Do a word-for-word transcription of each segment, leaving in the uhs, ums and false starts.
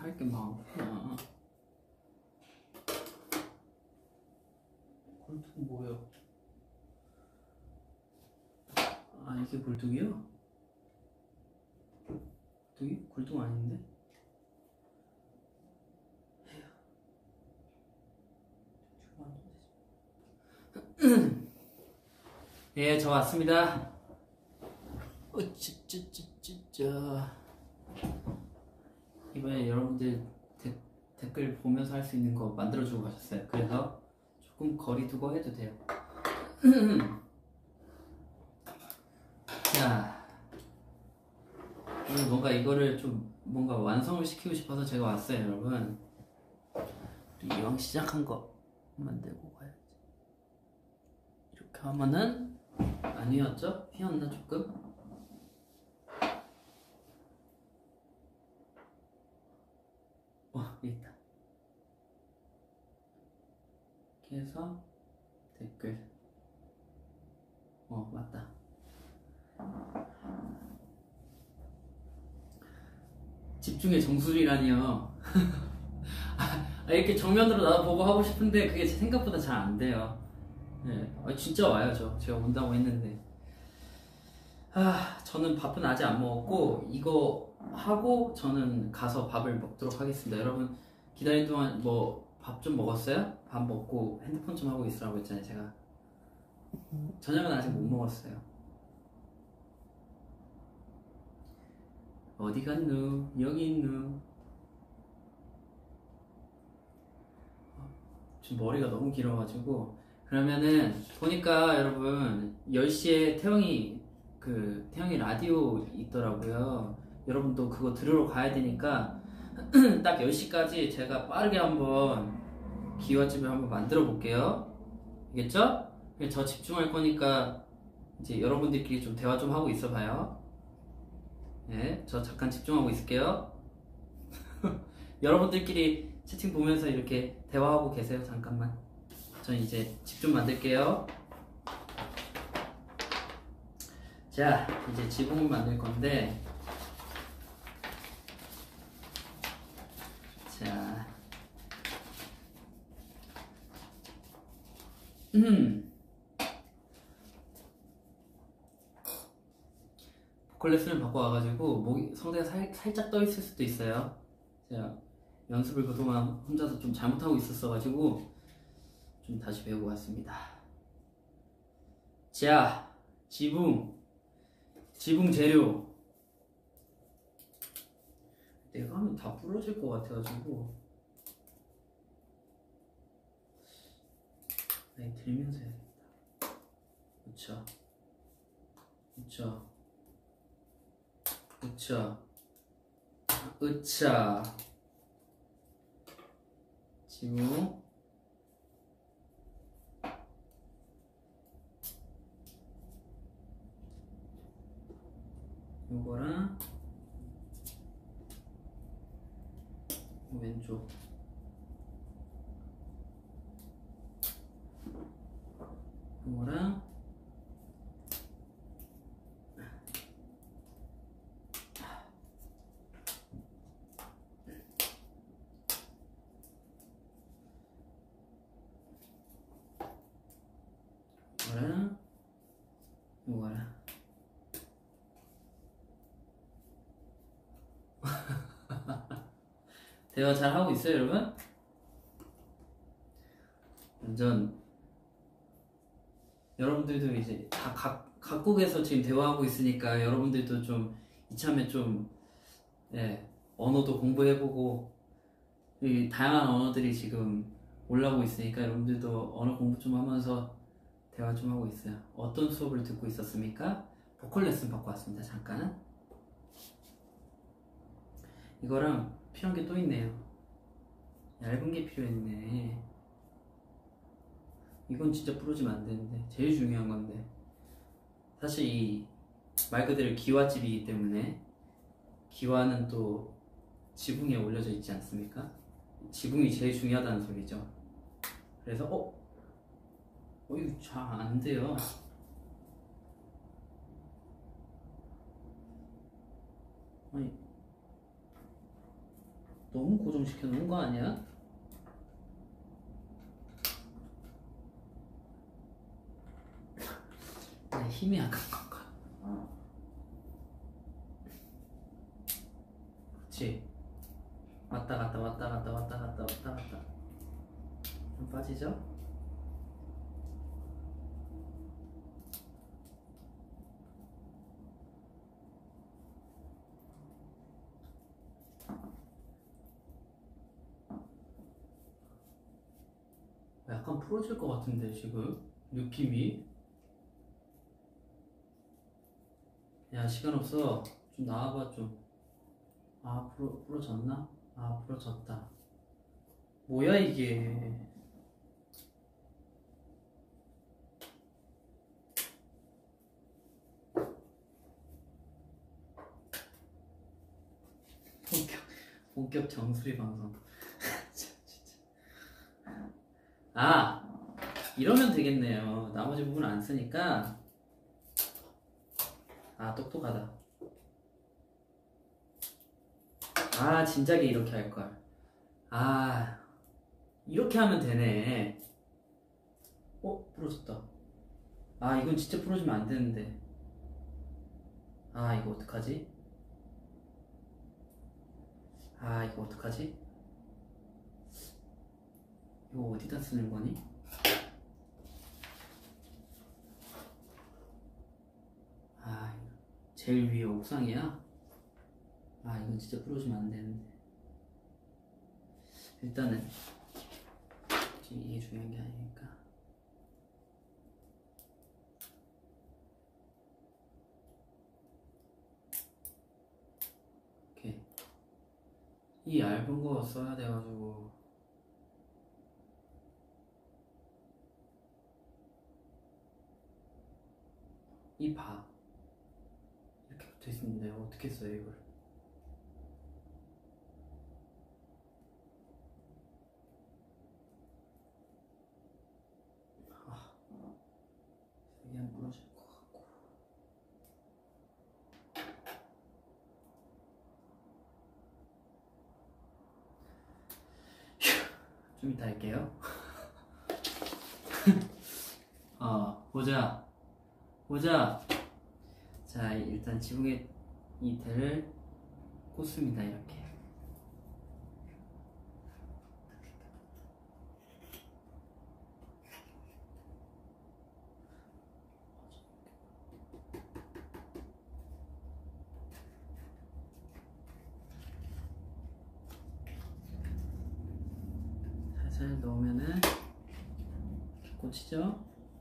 할 게 많구나. 굴뚝 뭐요? 아, 이게 굴뚝이요? 굴뚝이? 굴뚝 아닌데? 예, 저 왔습니다. 어찌찌찌찌짜. 이번에 여러분들 데, 댓글 보면서 할 수 있는 거 만들어주고 가셨어요. 그래서 조금 거리 두고 해도 돼요. 자, 오늘 뭔가 이거를 좀 뭔가 완성을 시키고 싶어서 제가 왔어요, 여러분. 우리 이왕 시작한 거 만들고 가야지. 이렇게 하면은 아니었죠? 휘었나 조금? 어, 여기 있다. 이렇게 해서 댓글. 어, 맞다. 집중의 정수리라니요. 아, 이렇게 정면으로 나도 보고 하고 싶은데 그게 제 생각보다 잘 안 돼요. 네, 아, 진짜 와요. 저 제가 온다고 했는데. 아, 저는 밥은 아직 안 먹었고 이거 하고 저는 가서 밥을 먹도록 하겠습니다. 여러분 기다리는 동안 뭐 밥 좀 먹었어요? 밥 먹고 핸드폰 좀 하고 있으라고 했잖아요. 제가 저녁은 아직 못 먹었어요. 어디 갔누? 여기 있누? 지금 머리가 너무 길어가지고. 그러면은 보니까 여러분 열 시에 태영이 그 태영이 라디오 있더라고요. 여러분도 그거 들으러 가야 되니까 딱 열 시까지 제가 빠르게 한번 기와집을 한번 만들어 볼게요. 알겠죠? 저 집중할 거니까 이제 여러분들끼리 좀 대화 좀 하고 있어 봐요. 네, 저 잠깐 집중하고 있을게요. 여러분들끼리 채팅 보면서 이렇게 대화하고 계세요. 잠깐만. 전 이제 집 좀 만들게요. 자, 이제 지붕을 만들 건데, 자, 음, 보컬레슨을 받고 와가지고 목이 성대가 살, 살짝 떠 있을 수도 있어요. 제가 연습을 그동안 혼자서 좀 잘못하고 있었어가지고 좀 다시 배우고 왔습니다. 자, 지붕, 지붕 재료. 내가 하면 다 부러질 것 같아가지고 아니, 들면서 해야겠다. 그쵸, 그쵸, 그쵸, 으차. 지붕, 요거랑 왼쪽, 요거랑 요거랑 요거랑 대화 잘 하고 있어요, 여러분? 완전 여러분들도 이제 다 각, 각국에서 지금 대화하고 있으니까 여러분들도 좀 이참에 좀 예, 언어도 공부해보고 이 다양한 언어들이 지금 올라오고 있으니까 여러분들도 언어 공부 좀 하면서 대화 좀 하고 있어요. 어떤 수업을 듣고 있었습니까? 보컬 레슨 받고 왔습니다. 잠깐. 이거랑 필요한 게 또 있네요. 얇은 게 필요했네. 이건 진짜 부러지면 안 되는데 제일 중요한 건데 사실 이 말 그대로 기와집이기 때문에 기와는 또 지붕에 올려져 있지 않습니까? 지붕이 제일 중요하다는 소리죠. 그래서 어? 어 이거 잘 안 돼요. 아니 너무 고정시켜 놓은 거 아니야? 내 힘이 약한 건가? 그렇지. 왔다 갔다 왔다 갔다 왔다 갔다 왔다 갔다. 좀 빠지죠? 약간 풀어질 것 같은데 지금 느낌이. 야 시간 없어. 좀 나와봐 좀. 아 풀어, 풀어졌나? 아 풀어졌다. 뭐야 이게. 본격 본격 정수리 방송. 진짜. 아 이러면 되겠네요. 나머지 부분 안 쓰니까. 아 똑똑하다. 아 진작에 이렇게 할걸. 아 이렇게 하면 되네. 어? 부러졌다. 아 이건 진짜 부러지면 안 되는데. 아 이거 어떡하지? 아 이거 어떡하지? 이거 어디다 쓰는 거니? 아 제일 위에 옥상이야? 아 이건 진짜 부러지면 안 되는데. 일단은 지금 이게 중요한 게 아니니까. 오케이. 이 얇은 거 써야 돼가지고. 이 봐. 이렇게 붙어 있는데 어떻게 써요 이걸? 아, 이게 안 부러질 것 같고. 좀 이따 할게요. 어, 보자. 보자. 자, 일단 지붕에 이 대를 꽂습니다. 이렇게. 살살 넣으면은 꽂히죠?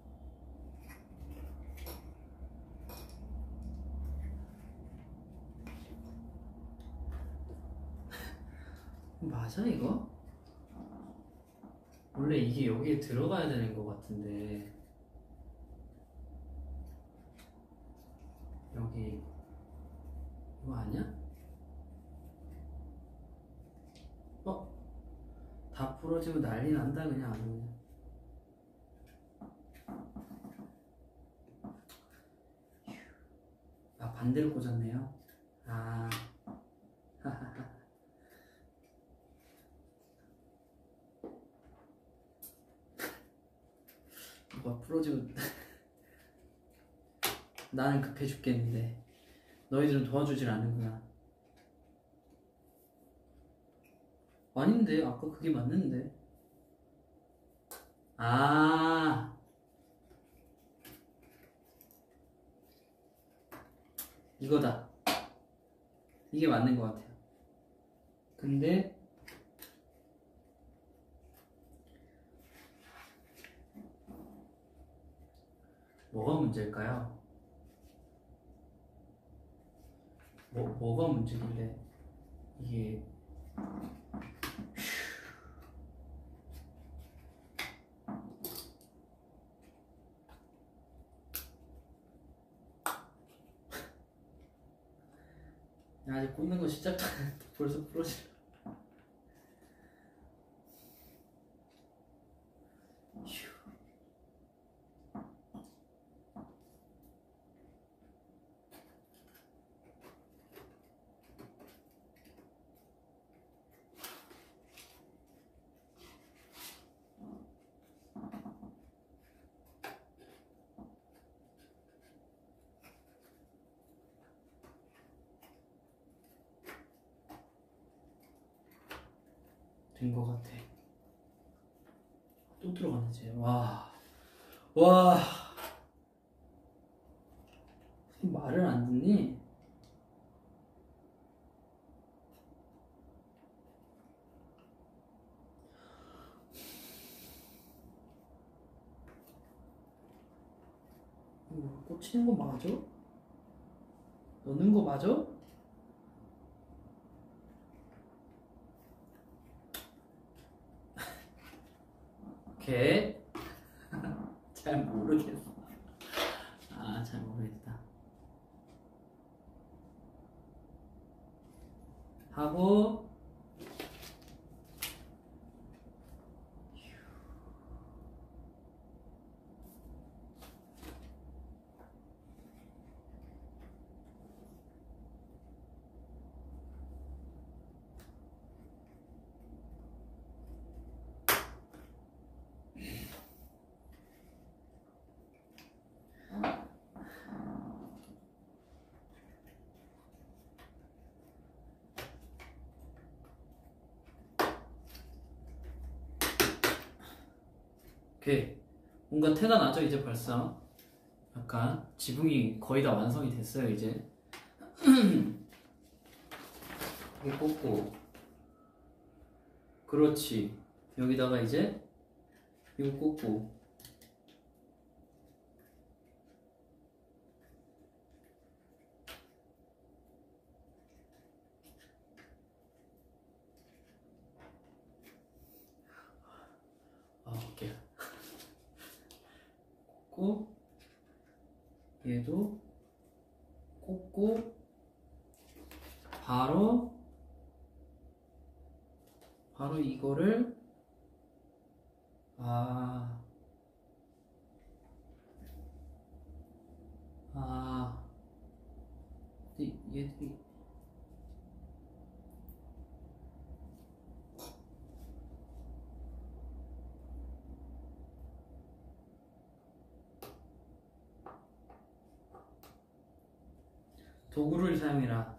맞아 이거? 원래 이게 여기에 들어가야 되는 것 같은데. 여기 이거 아니야? 어? 다 부러지고 난리 난다 그냥 아주 그냥. 아 반대로 꽂았네요. 아 뭐가 부러지고 나는 급해 죽겠는데 너희들은 도와주질 않는구나. 아닌데 아까 그게 맞는데. 아 이거다. 이게 맞는 것 같아요. 근데 뭐가 문제일까요? 뭐, 뭐가 문제길래 이게. 야, 아직 꽂는 거 시작하는데 벌써 부러지네. 된 것 같아. 또 들어가네 이제. 와, 와, 말을 안 듣니? 이거 꽂히는 거 맞아? 넣는 거 맞아? 오케이. 잘 모르겠어. 아, 잘 모르겠다. 하고 오케이. 뭔가 태가 나죠 이제 벌써. 약간 지붕이 거의 다 완성이 됐어요 이제. 이게 꽂고, 그렇지. 여기다가 이제 이거 꽂고, 아 오케이. 꽂고, 얘도 꽂고, 바로 바로 이거를, 아, 아, 얘, 얘, 도구를 사용해라.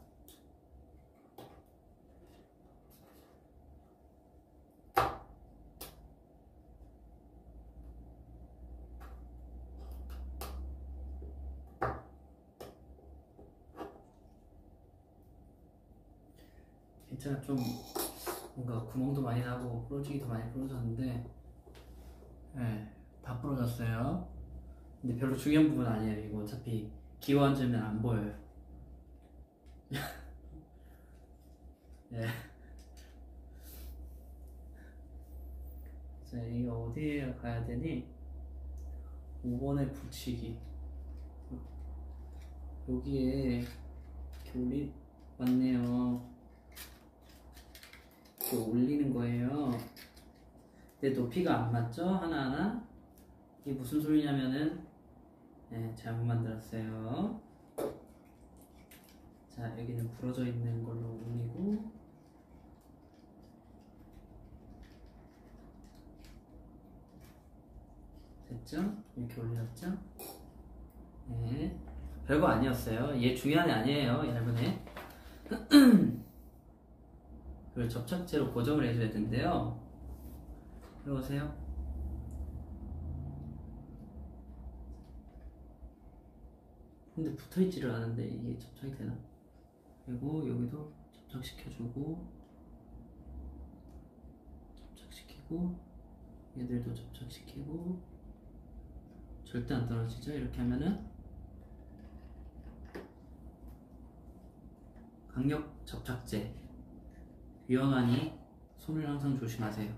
괜찮아. 좀 뭔가 구멍도 많이 나고 부러지기도 많이 부러졌는데, 네, 다 부러졌어요. 근데 별로 중요한 부분 아니에요. 이거 어차피 기어 앉으면 안 보여요. 네. 자, 이게 어디에 가야 되니? 오 번에 붙이기. 여기에 이렇게 올리, 맞네요. 이렇게 올리는 거예요. 근데 높이가 안 맞죠? 하나하나. 이게 무슨 소리냐면은, 네, 잘못 만들었어요. 자, 여기는 부러져 있는 걸로 올리고, 됐죠? 이렇게 올렸죠? 네, 별거 아니었어요. 얘 중요한 애 아니에요. 얇은 애. 그걸 접착제로 고정을 해줘야 되는데요. 들어오세요. 근데 붙어있지를 않은데 이게 접착이 되나? 그리고 여기도 접착시켜주고, 접착시키고, 얘들도 접착시키고. 절대 안 떨어지죠? 이렇게 하면은 강력 접착제. 위험하니 손을 항상 조심하세요.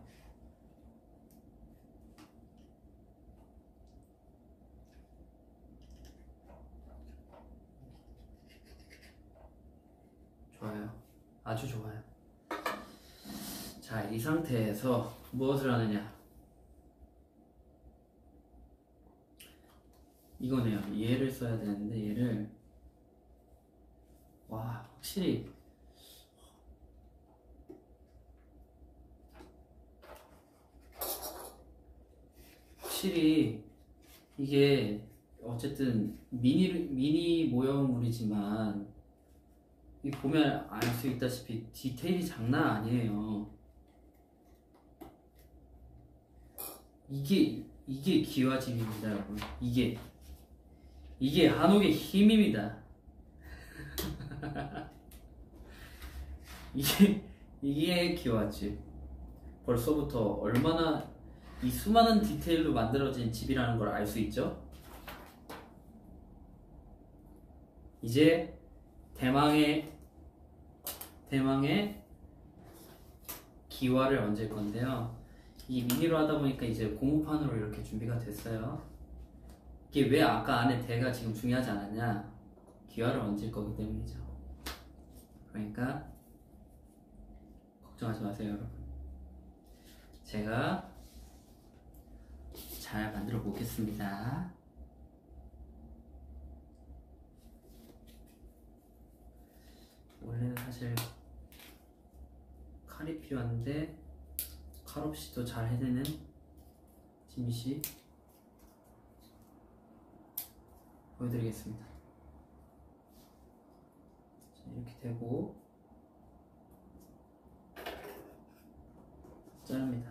좋아요. 아주 좋아요. 자, 이 상태에서 무엇을 하느냐? 이거네요. 얘를 써야 되는데, 얘를, 와, 확실히 확실히 이게 어쨌든 미니 미니 모형물이지만, 이 보면 알 수 있다시피 디테일이 장난 아니에요. 이게 이게 기와집입니다, 여러분. 이게 이게 한옥의 힘입니다. 이게 이게 기와집. 벌써부터 얼마나 이 수많은 디테일로 만들어진 집이라는 걸 알 수 있죠? 이제 대망의 대망의 기와를 얹을 건데요. 이 미니로 하다 보니까 이제 고무판으로 이렇게 준비가 됐어요. 이게 왜 아까 안에 대가 지금 중요하지 않았냐? 기와를 얹을 거기 때문이죠. 그러니까 걱정하지 마세요, 여러분. 제가 잘 만들어 보겠습니다. 원래는 사실 칼이 필요한데 칼 없이도 잘 해내는 지미씨 보여드리겠습니다. 자, 이렇게 되고 자릅니다.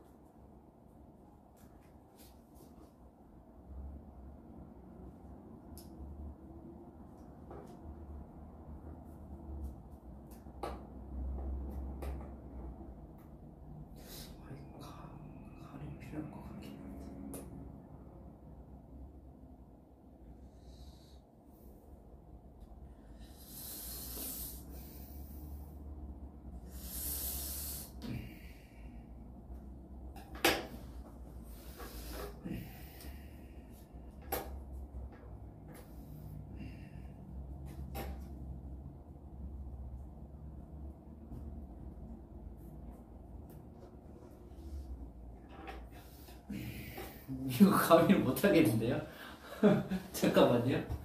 이거 가위를 못하겠는데요? 잠깐만요.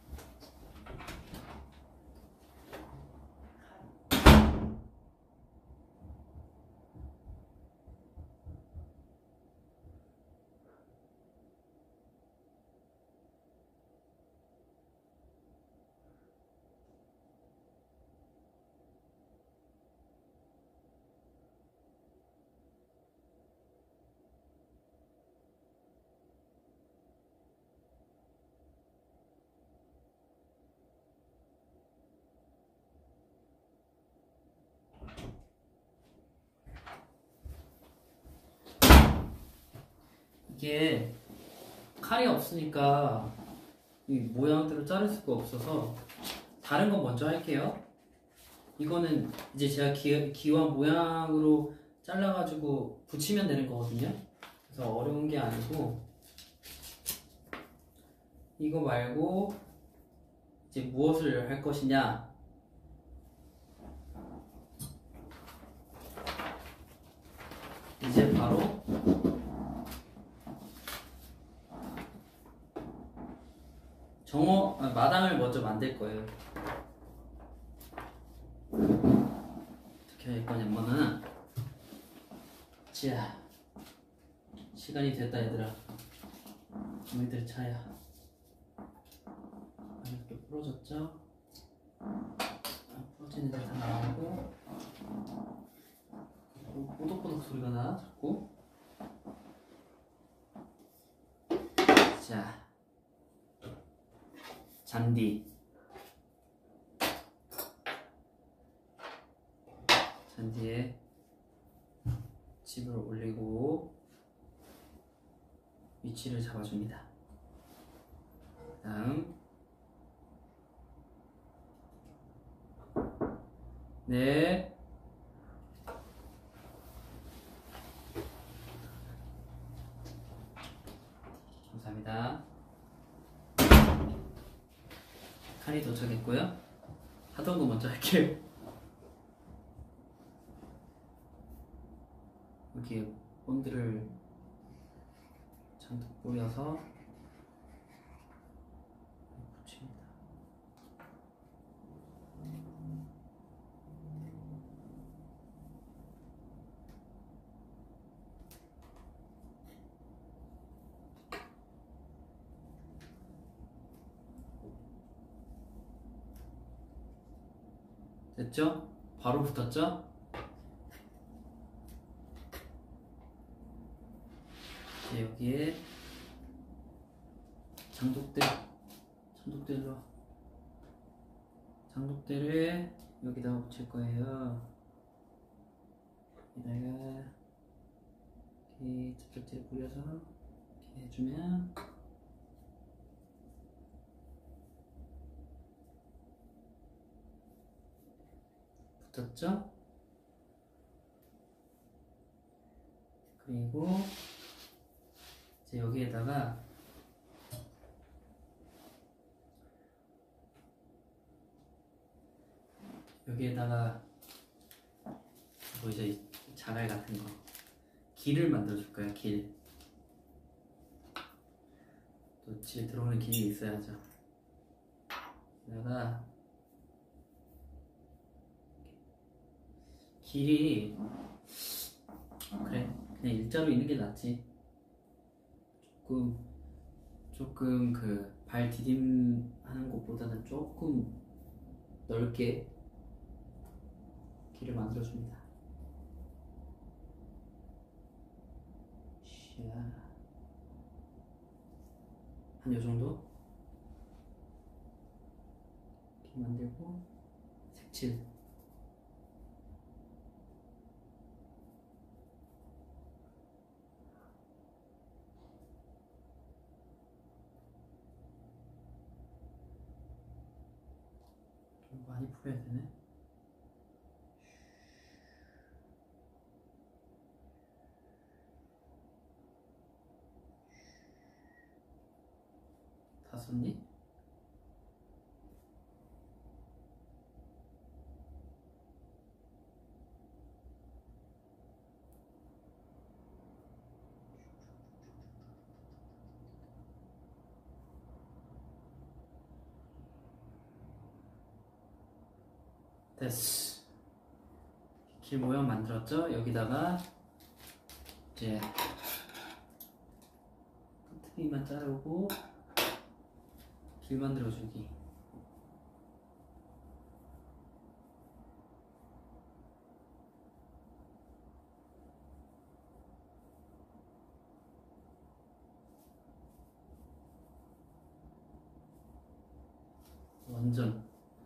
이게 칼이 없으니까 이 모양대로 자를 수가 없어서 다른 건 먼저 할게요. 이거는 이제 제가 기, 기와 모양으로 잘라가지고 붙이면 되는 거거든요. 그래서 어려운 게 아니고 이거 말고 이제 무엇을 할 것이냐. 이제 바로 정어, 아, 마당을 먼저 만들 거예요. 어떻게 할 거냐면은, 자, 시간이 됐다 얘들아. 너희들 차야. 이렇게 부러졌죠? 아, 부러지는 데 다 나오고, 꼬독꼬독 소리가 나 자꾸. 자, 잔디. 잔디에 집을 올리고 위치를 잡아줍니다. 다음, 네, 감사합니다. 칼이 도착했고요. 하던 거 먼저 할게요. 여기에 본드를 잔뜩 뿌려서 붙입니다. 됐죠? 바로 붙었죠? 이제 여기에 장독대 장독대로 장독대를 여기다가 붙일 거예요. 여기다가 이렇게 장독대를 뿌려서 이렇게 해주면 붙었죠? 그리고 이제 여기에다가 여기에다가 뭐 이제 자갈 같은 거 길을 만들어 줄 거야. 길. 또 집에 들어오는 길이 있어야죠. 여기다가 길이 그래 그냥 일자로 있는 게 낫지. 조금 조금 그 발 디딤하는 곳보다는 조금 넓게 길을 만들어 줍니다. 한 요 정도 길 만들고 색칠. 좀 많이 풀어야 되네. 다 썼니? 됐어. 길 모양 만들었죠? 여기다가 이제 끝트리만 자르고 길 만들어주기. 완전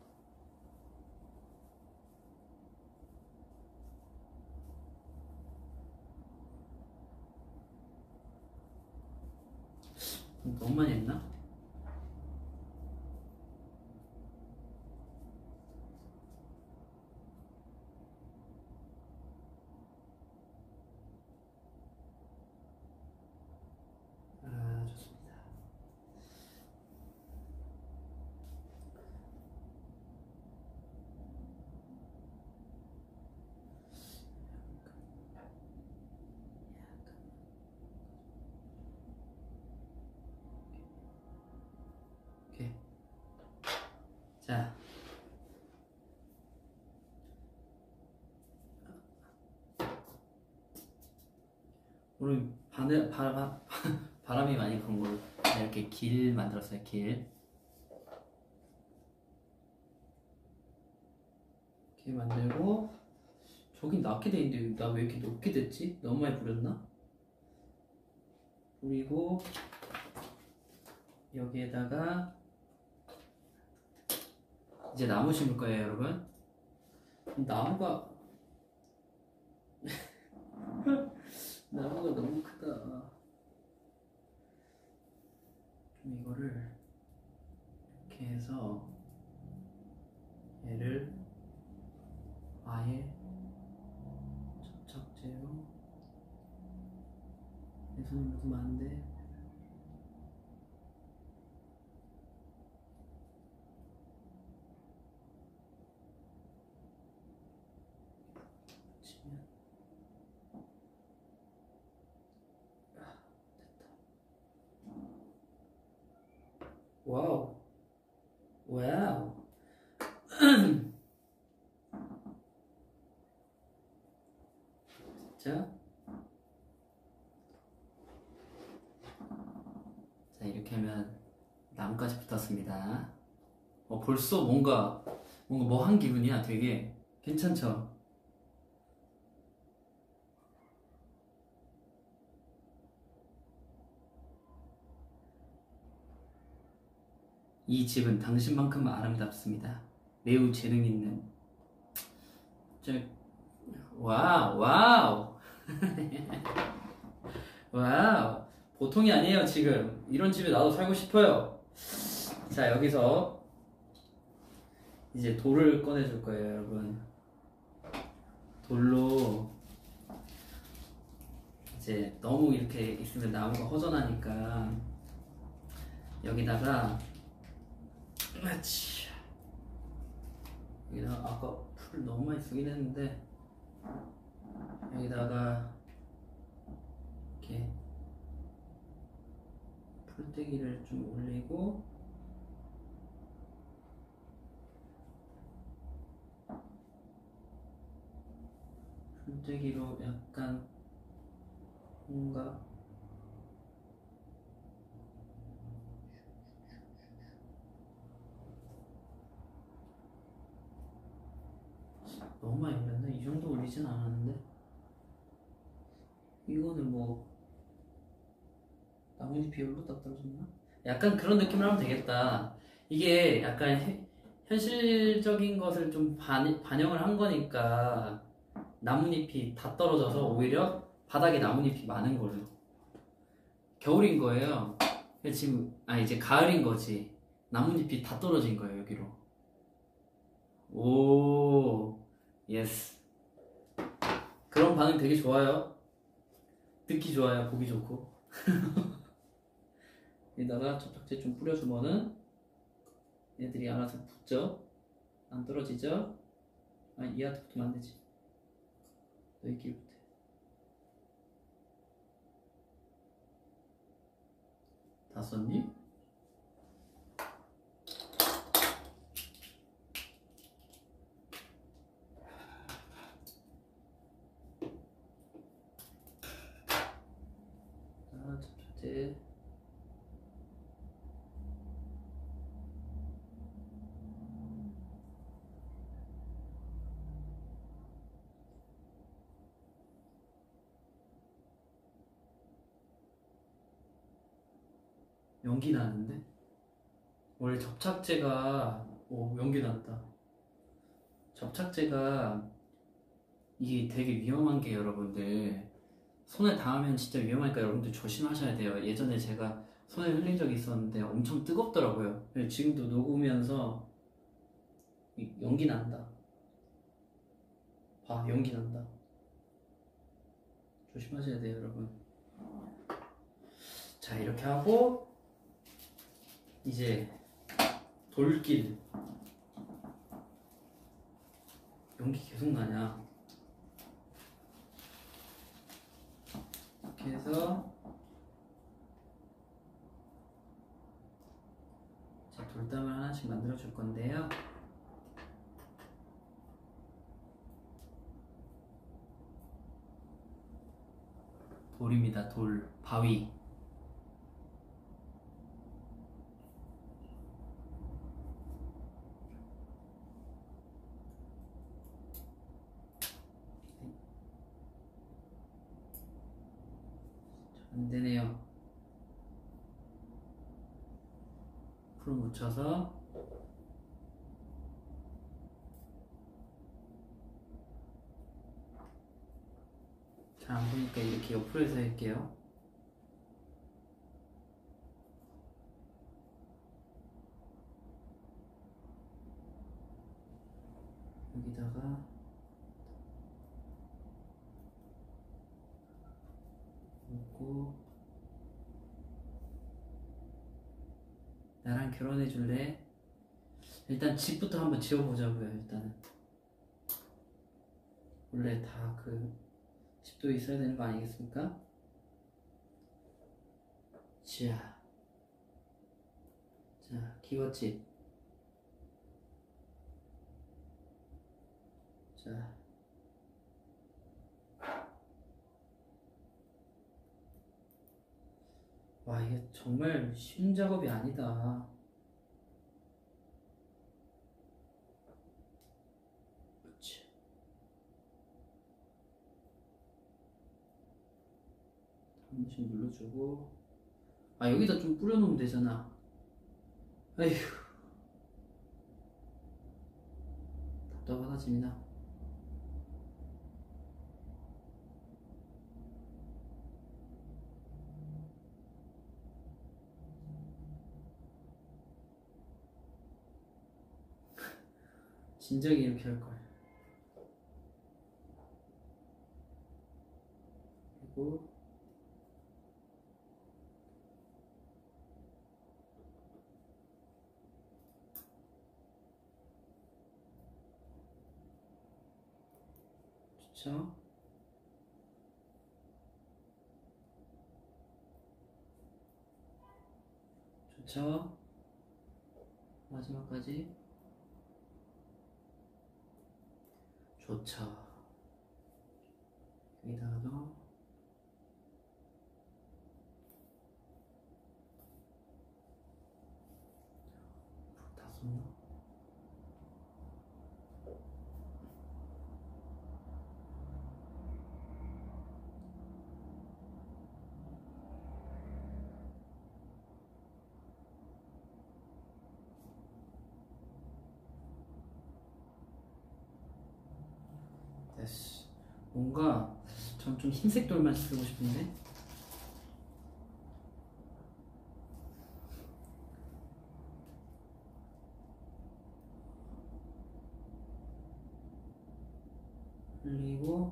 너무 많이 했나? 아, 좋습니다. 오케이. 자, 오늘 바늘, 바, 바람이 많이 부는 걸로 이렇게 길 만들었어요. 길. 이렇게 만들고 저긴 낮게 돼 있는데 나 왜 이렇게 높게 됐지? 너무 많이 부렸나? 그리고 여기에다가 이제 나무 심을 거예요, 여러분. 나무가 나무가 너무 크다. 좀 이거를 이렇게 해서 얘를 아예 접착제로 내 손에 묻으면 안 돼. 붙이면 아, 됐다. 와우. 와우. 자, 자 이렇게 하면 나무까지 붙었습니다. 어, 벌써 뭔가 뭔가 뭐 한 기분이야. 되게 괜찮죠? 이 집은 당신만큼 아름답습니다. 매우 재능 있는. 저, 와우, 와우. 와우. 보통이 아니에요, 지금. 이런 집에 나도 살고 싶어요. 자, 여기서 이제 돌을 꺼내줄 거예요, 여러분. 돌로 이제 너무 이렇게 있으면 나무가 허전하니까 여기다가 마치 여기다가 아까 풀 너무 많이 쓰긴 했는데 여기다가 이렇게 풀떼기를 좀 올리고 풀떼기로 약간 뭔가 너무 많이 올렸나? 이 정도 올리진 않았는데 이거는 뭐 나뭇잎이 여기로 딱 떨어졌나? 약간 그런 느낌으로 하면 되겠다. 이게 약간 해, 현실적인 것을 좀 반, 반영을 한 거니까 나뭇잎이 다 떨어져서 오히려 바닥에 나뭇잎이 많은 거예요. 겨울인 거예요. 지금 아 이제 가을인 거지. 나뭇잎이 다 떨어진 거예요 여기로. 오 예스. 그런 반응 되게 좋아요. 듣기 좋아요. 보기 좋고. 여기다가 접착제 좀 뿌려주면은 얘들이 알아서 붙죠. 안 떨어지죠. 아 얘한테 붙으면 안 되지. 너희끼리 붙어. 다 썼니? 자, 접착제. 연기 나는데? 원래 접착제가 오 연기 난다. 접착제가 이게 되게 위험한 게 여러분들 손에 닿으면 진짜 위험하니까 여러분들 조심하셔야 돼요. 예전에 제가 손에 흘린 적이 있었는데 엄청 뜨겁더라고요. 지금도 녹으면서 연기 난다. 봐, 연기 난다. 조심하셔야 돼요, 여러분. 자, 이렇게 하고 이제 돌길. 연기 계속 나냐? 이렇게 해서 자, 돌담을 하나씩 만들어 줄 건데요. 돌입니다. 돌, 바위. 안 되네요. 풀 묻혀서 잘 안 보니까 이렇게 옆으로 해서 할게요. 여기다가 놓고 나랑 결혼해 줄래? 일단 집부터 한번 지어보자고요. 일단은 원래 다 그 집도 있어야 되는 거 아니겠습니까? 자, 자 기와집. 자, 와 이게 정말 쉬운 작업이 아니다. 그렇지. 한 번씩 눌러주고 아 여기다 좀 뿌려놓으면 되잖아. 아휴, 답답하다집니다. 진작에 이렇게 할걸. 그리고 좋죠. 좋죠. 마지막까지 좋죠. 여기다가도 불다 쏟나? 됐어. 뭔가 전 좀 흰색 돌만 쓰고 싶은데. 그리고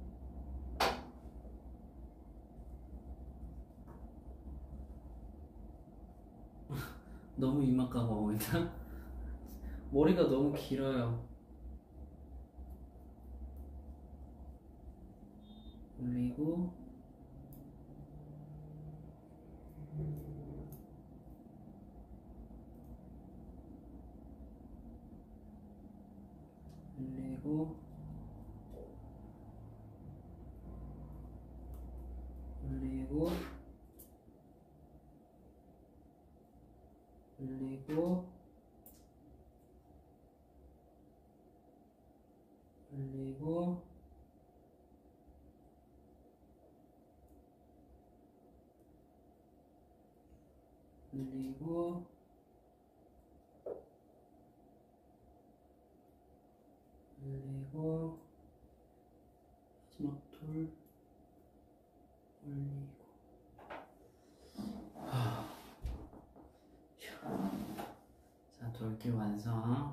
너무 입맛 가봐옵니다. 머리가 너무 길어요. 올리고 올리고 올리고 올리고 올리고 올리고 올리고 마지막 돌 올리고. 하... 자, 돌길 완성.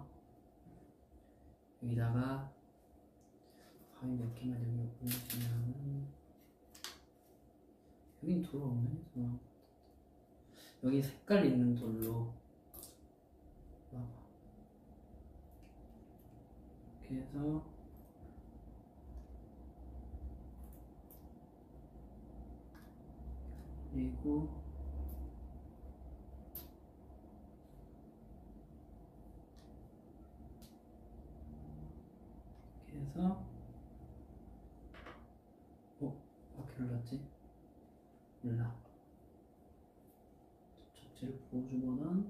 여기다가 가위 몇 개만 여기 올려주면, 여긴 돌 없네. 어. 여기 색깔 있는 돌로 봐봐. 이렇게 해서 그리고 이렇게 해서 어? 어떻게 올랐지? 몰라. 전체를 부어주거나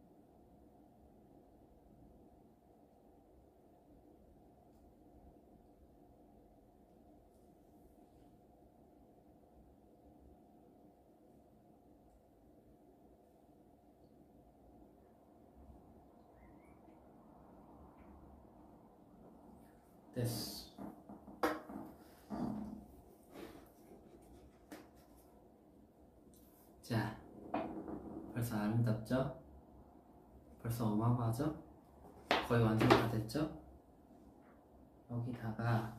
됐어. 자, 벌써 아름답죠? 벌써 어마어마하죠? 거의 완성이 됐죠? 여기다가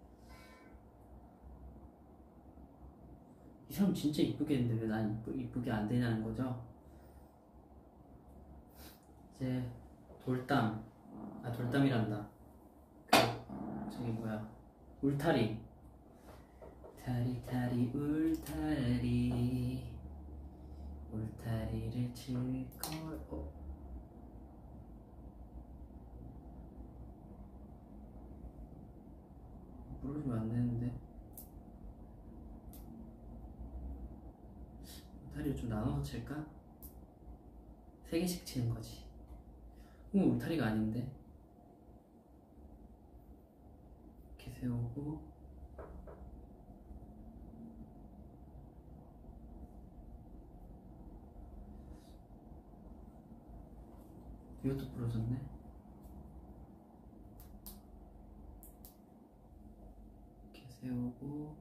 이 사람 진짜 이쁘게 했는데 왜 난 이쁘, 이쁘게 안 되냐는 거죠? 이제 돌담, 아 돌담이란다. 그 저기 뭐야, 울타리. 타리타리 울타리, 울타리를 칠걸. 어? 부러지면 안 되는데. 울타리를 좀 나눠서 칠까? 세 개씩 치는 거지. 그럼 울타리가 아닌데. 이렇게 세우고 이것도 부러졌네. 이렇게 세우고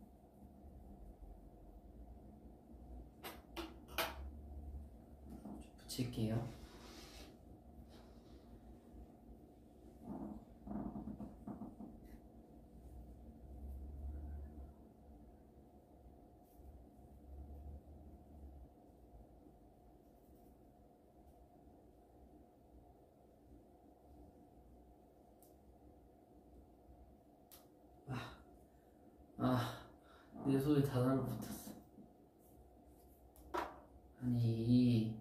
좀 붙일게요. 아, 내 손에 다 달라붙었어. 아니,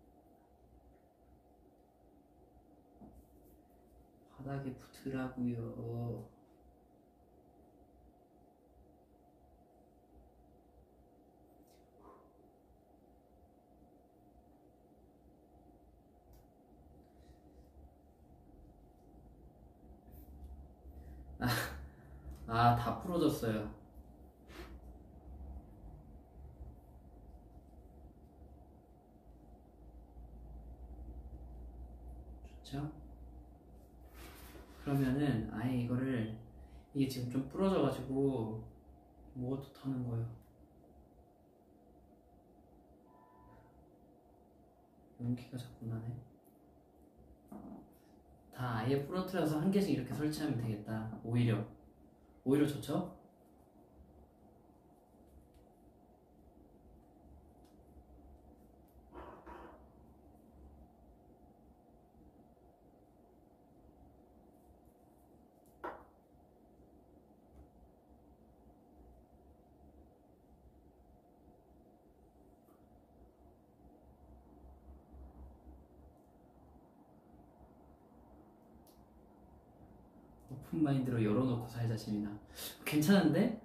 바닥에 붙으라고요. 아, 아, 다 부러졌어요. 좋죠? 그러면은 아예 이거를, 이게 지금 좀 부러져가지고 뭐가 또 타는 거예요. 용기가 자꾸 나네. 다 아예 부러뜨려서 한 개씩 이렇게 설치하면 되겠다. 오히려 오히려 좋죠? 오픈마인드로 열어놓고 살 자신이나. 괜찮은데?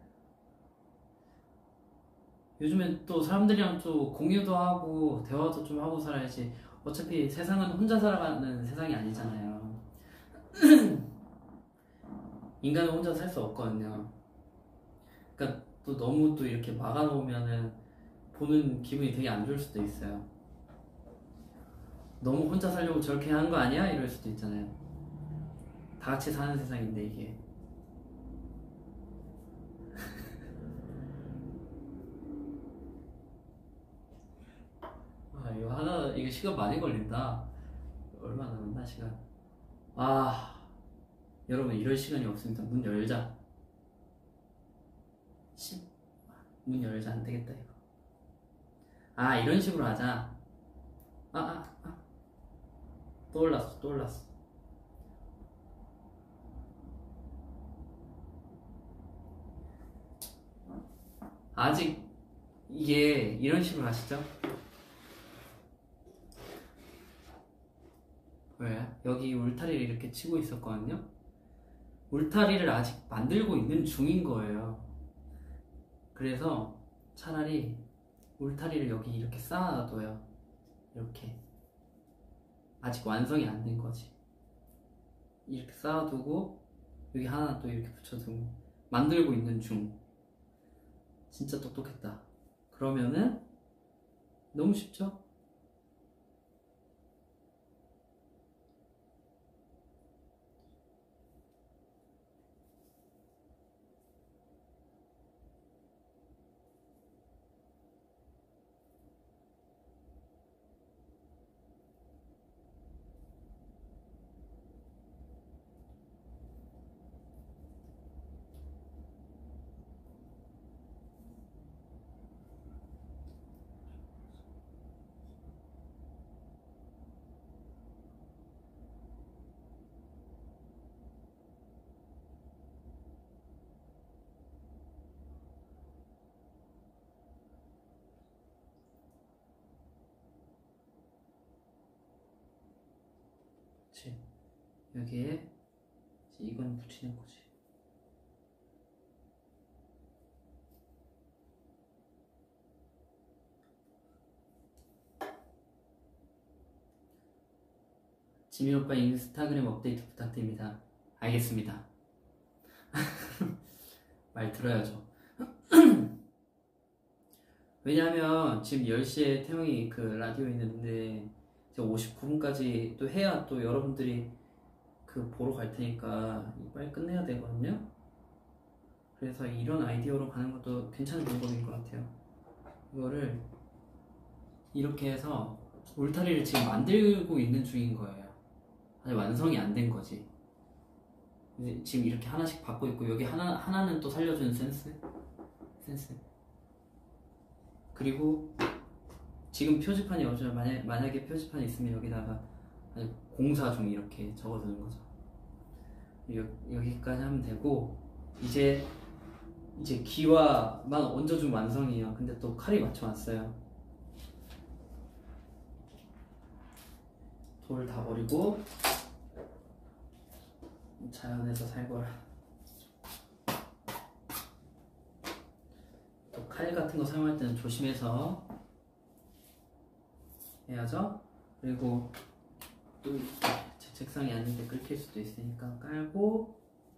요즘엔 또 사람들이랑 또 공유도 하고 대화도 좀 하고 살아야지. 어차피 세상은 혼자 살아가는 세상이 아니잖아요. 인간은 혼자 살 수 없거든요. 그러니까 또 너무 또 이렇게 막아놓으면은 보는 기분이 되게 안 좋을 수도 있어요. 너무 혼자 살려고 저렇게 한 거 아니야? 이럴 수도 있잖아요. 다 같이 사는 세상인데 이게. 아, 이거 하나, 이거 시간 많이 걸린다. 얼마나 남았나 시간. 아, 여러분 이럴 시간이 없습니다. 문 열자. 십, 문 열자. 안 되겠다 이거. 아, 이런 식으로 하자. 아, 아, 아. 떠올랐어, 떠올랐어. 아직 이게 이런 식으로 하시죠? 왜? 여기 울타리를 이렇게 치고 있었거든요? 울타리를 아직 만들고 있는 중인 거예요. 그래서 차라리 울타리를 여기 이렇게 쌓아놔둬요. 이렇게. 아직 완성이 안 된 거지. 이렇게 쌓아두고 여기 하나 또 이렇게 붙여두고 만들고 있는 중. 진짜 똑똑했다. 그러면은 너무 쉽죠? 그치. 여기에 이건 붙이는 거지. 지민 오빠 인스타그램 업데이트 부탁드립니다. 알겠습니다. 말 들어야죠. 왜냐면 지금 열 시에 태용이 그 라디오 있는데 이제 오십구 분까지 또 해야 또 여러분들이 그 보러 갈 테니까 빨리 끝내야 되거든요. 그래서 이런 아이디어로 가는 것도 괜찮은 방법인 것 같아요. 이거를 이렇게 해서 울타리를 지금 만들고 있는 중인 거예요. 아직 완성이 안 된 거지. 이제 지금 이렇게 하나씩 받고 있고, 여기 하나, 하나는 또 살려주는 센스? 센스. 그리고 지금 표지판이 없죠. 만약, 만약에 표지판이 있으면 여기다가 공사 중 이렇게 적어두는 거죠. 여, 여기까지 하면 되고, 이제 이제 기와만 얹어준 완성이에요. 근데 또 칼이 맞춰놨어요. 돌 다 버리고 자연에서 살걸. 또 칼 같은 거 사용할 때는 조심해서 해야죠. 그리고 또 제 책상이 아닌데 긁힐 수도 있으니까 깔고,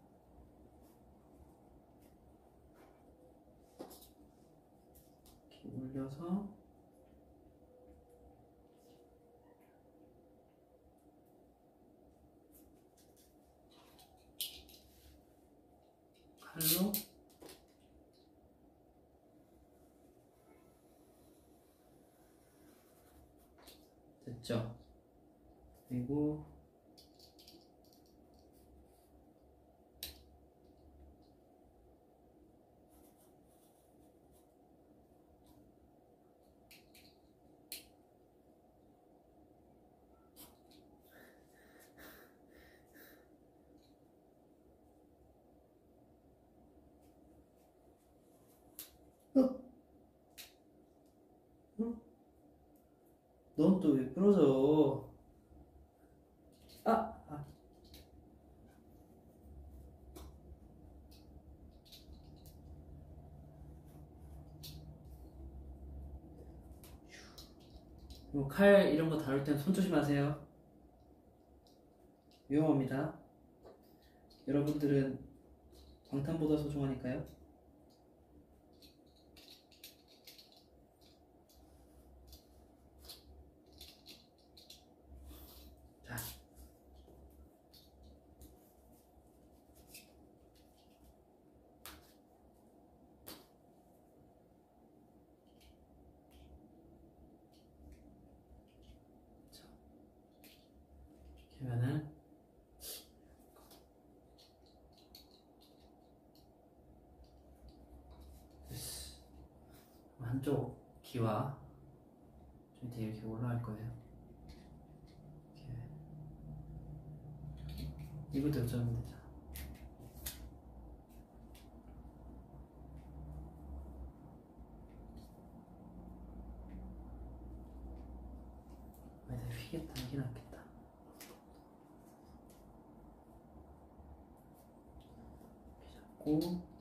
이렇게 올려서 칼로 됐죠. 그리고 어? 응? 넌 또 왜 부러져? 아! 아. 뭐 칼 이런 거 다룰 땐 손 조심하세요. 위험합니다. 여러분들은 방탄보다 소중하니까요. 자, 이렇게 하면은 한쪽 귀와 좀 뒤에 이렇게 올라갈 거예요. 이렇게 이것도 여쭤보면 되죠. 아, 내가 휘겠다. 이게 낫겠다. 이렇게 잡고,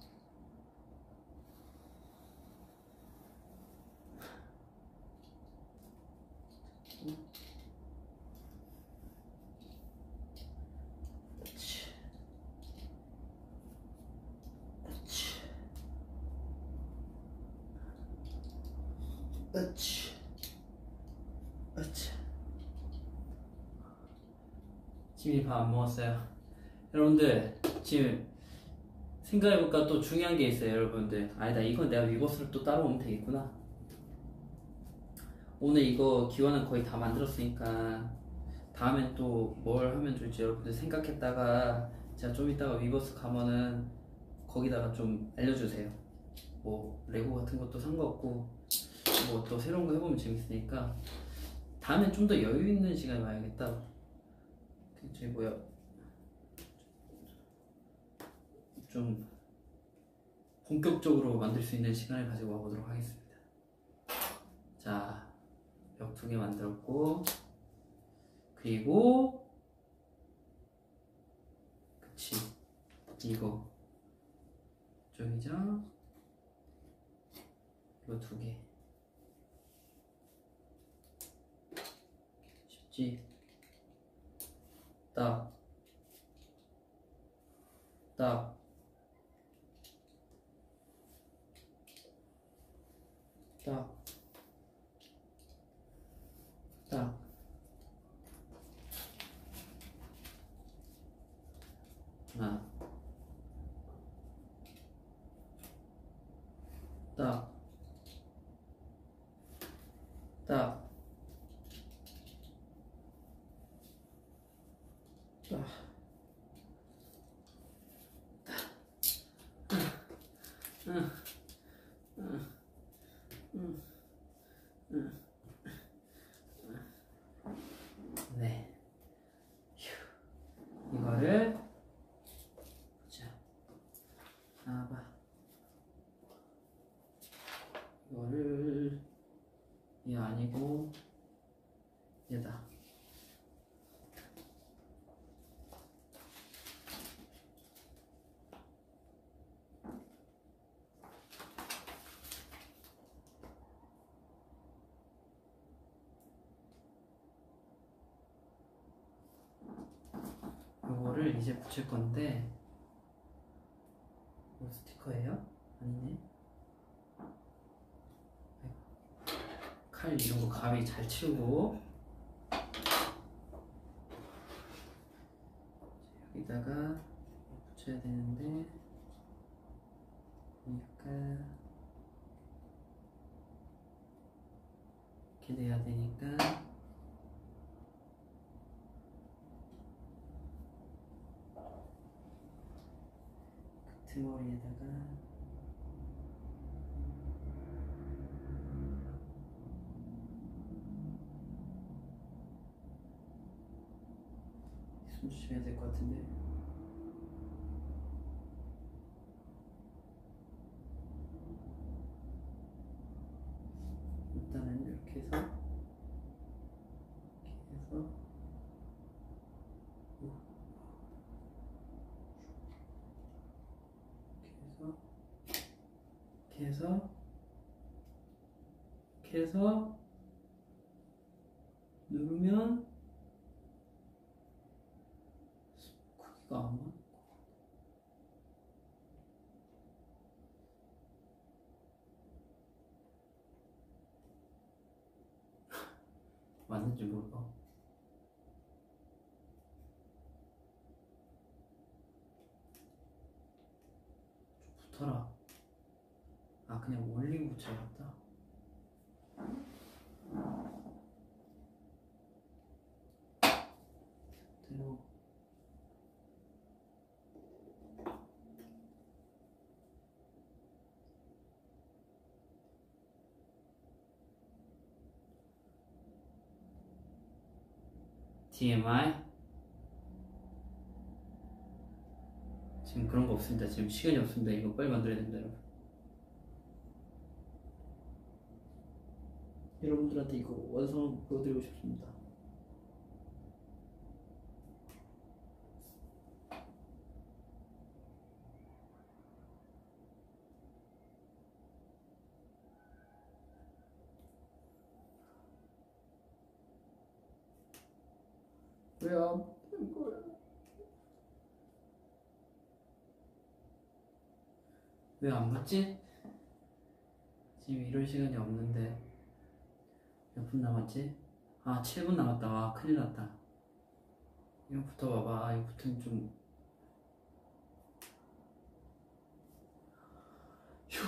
으치, 으치. 지민이 밥 안 먹었어요. 여러분들 지금 생각해보니까 또 중요한 게 있어요. 여러분들, 아니다, 이건 내가 위버스를 또 따로 오면 되겠구나. 오늘 이거 기원은 거의 다 만들었으니까 다음엔 또 뭘 하면 좋을지 여러분들 생각했다가 제가 좀 이따가 위버스 가면은 거기다가 좀 알려주세요. 뭐 레고 같은 것도 상관없고, 뭐 또 새로운 거 해보면 재밌으니까 다음엔 좀 더 여유 있는 시간에 와야겠다. 저기 뭐야, 좀 본격적으로 만들 수 있는 시간을 가지고 와보도록 하겠습니다. 자, 벽 두 개 만들었고, 그리고 그치, 이거 쪽이죠. 이거 두 개. 쉽지? 딱, 딱, 딱, 딱. 딱, 딱, 딱, 응, 응, 응, 응, 네. 휴. 이거를 자, 나와봐. 이거를 얘 아니고 얘다. 이거를 이제 붙일 건데, 이거 스티커예요? 아니네. 칼 이런 거 가위 잘 치우고, 여기다가 붙여야 되는데, 그러니까 이렇게 돼야 되니까. 끝머리에다가 숨 쉬어야 될 것 같은데. 일단은 이렇게 해서 이렇게 해서 이렇게 해서 이렇게 해서 누르면 크기가 안 맞. 맞는지 몰라. 좀 붙어라. 아, 그냥 올리고 붙여야겠다. 대로. 티엠아이? 지금 그런 거 없습니다. 지금 시간이 없습니다. 이거 빨리 만들어야 됩니다, 여러분. 여러분들한테 이거 완성 보여드리고 싶습니다. 왜 안 되는 거야? 왜 안 붙지? 지금 이럴 시간이 없는데. 몇 분 남았지? 아, 칠 분 남았다. 와, 큰일 났다. 이거 붙어봐봐. 아, 이거 붙으면 좀. 휴.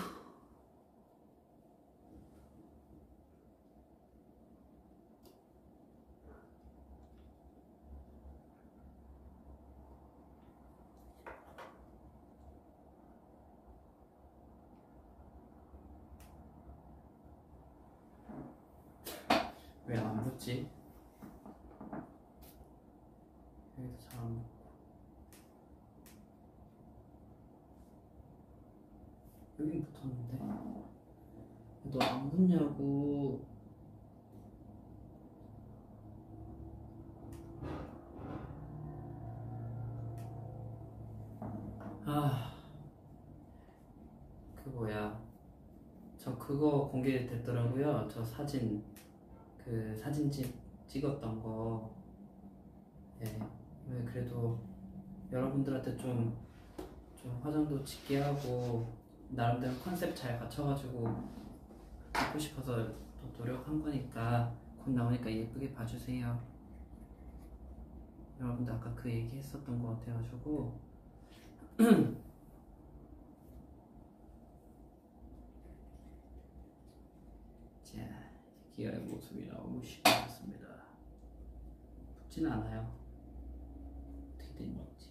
왜 안 붙지? 여기도 잘 안 붙고. 여긴 붙었는데. 너 안 붙냐고. 아, 그 뭐야. 저 그거 공개됐더라고요. 저 사진, 그 사진 찍, 찍었던 거. 예. 왜 그래도 여러분들한테 좀, 좀 화장도 짙게 하고 나름대로 컨셉 잘 갖춰가지고 찍고 싶어서 또 노력한 거니까 곧 나오니까 예쁘게 봐주세요. 여러분들 아까 그 얘기 했었던 것 같아가지고 자, 기아의 모습이 너무 시원했습니다. 붙지는 않아요. 어떻게 된 건지.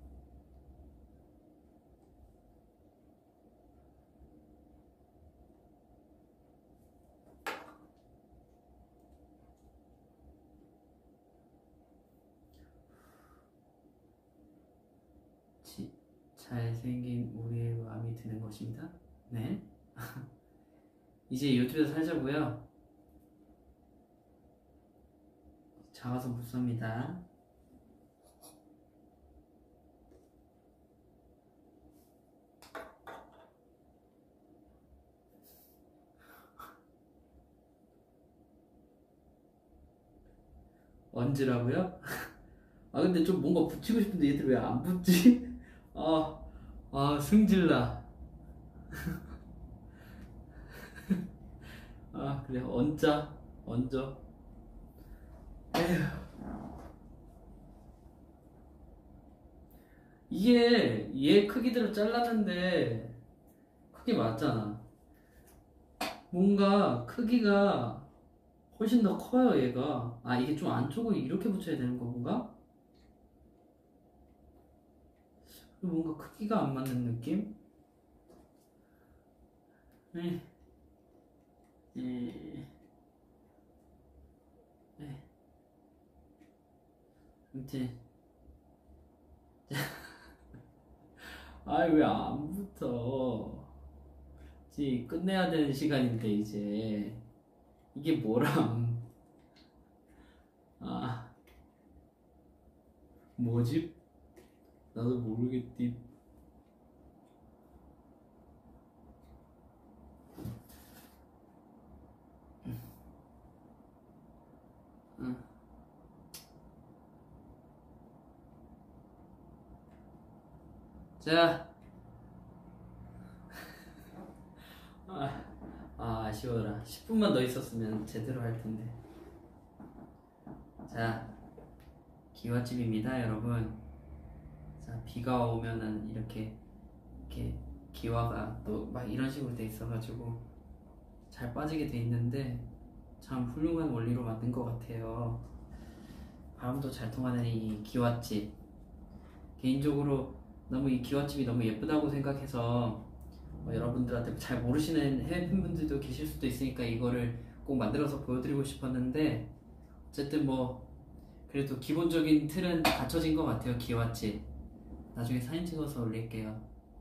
지, 잘생긴 우리의 마음이 드는 것입니다. 네. 이제 유튜브에서 살자고요. 작아서 못 삽니다. 얹으라고요? 아 근데 좀 뭔가 붙이고 싶은데 얘들 왜 안 붙지? 아, 아 승질나. 아 그래 얹자 얹어. 에휴. 이게 얘 크기대로 잘랐는데 크기 맞잖아. 뭔가 크기가 훨씬 더 커요 얘가. 아 이게 좀 안쪽을 이렇게 붙여야 되는 건가? 뭔가 크기가 안 맞는 느낌? 네. 네. 네. 아무튼 아이 왜 안 붙어? 이제 끝내야 되는 시간인데 이제 이게 뭐람? 아 뭐지? 나도 모르겠디. 응. 자, 아, 아 아쉬워라. 십 분만 더 있었으면 제대로 할 텐데. 자, 기와집입니다, 여러분. 자, 비가 오면은 이렇게 이렇게 기와가 또 막 이런 식으로 돼 있어가지고 잘 빠지게 돼 있는데 참 훌륭한 원리로 만든 것 같아요. 바람도 잘 통하는 이 기와집. 개인적으로 너무 이 기와집이 너무 예쁘다고 생각해서 뭐 여러분들한테 잘 모르시는 해외 팬분들도 계실 수도 있으니까 이거를 꼭 만들어서 보여드리고 싶었는데 어쨌든 뭐 그래도 기본적인 틀은 갖춰진 것 같아요. 기와집. 나중에 사진 찍어서 올릴게요.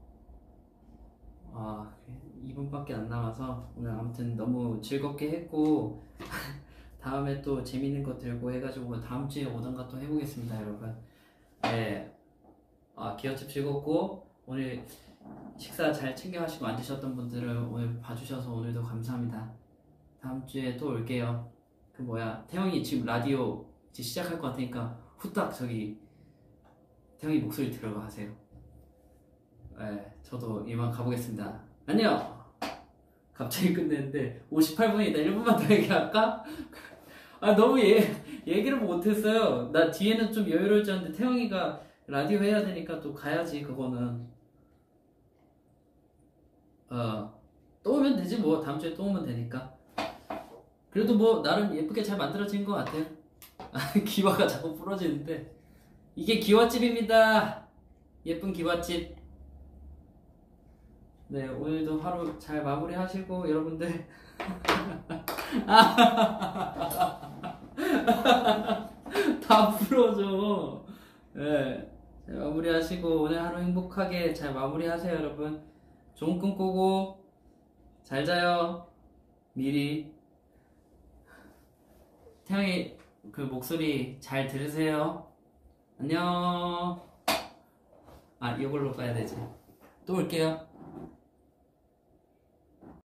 아, 이 분밖에 안 남아서 오늘 아무튼 너무 즐겁게 했고 다음에 또 재밌는 거 들고 해가지고 다음 주에 오던가 또 해보겠습니다, 여러분. 네, 아, 기와집 즐겁고 오늘 식사 잘 챙겨 하시고 앉으셨던 분들은 오늘 봐주셔서 오늘도 감사합니다. 다음 주에 또 올게요. 그 뭐야, 태영이 지금 라디오 이제 시작할 것 같으니까 후딱 저기 태영이 목소리 들어가 하세요. 네, 저도 이만 가보겠습니다. 안녕! 갑자기 끝냈는데 오십팔 분이다. 일 분만 더 얘기할까? 아 너무 얘, 얘기를 못했어요. 나 뒤에는 좀 여유로울 줄 알았는데 태영이가 라디오 해야 되니까 또 가야지. 그거는 어, 또 오면 되지 뭐. 다음 주에 또 오면 되니까. 그래도 뭐 나름 예쁘게 잘 만들어진 것 같아요. 기와가 자꾸 부러지는데 이게 기와집입니다. 예쁜 기와집. 네, 오늘도 하루 잘 마무리 하시고 여러분들 다 부러져. 네, 잘 마무리 하시고 오늘 하루 행복하게 잘 마무리 하세요. 여러분 좋은 꿈 꾸고 잘 자요. 미리 태영이 그 목소리 잘 들으세요. 안녕. 아 이걸로 가야 되지. 또 올게요.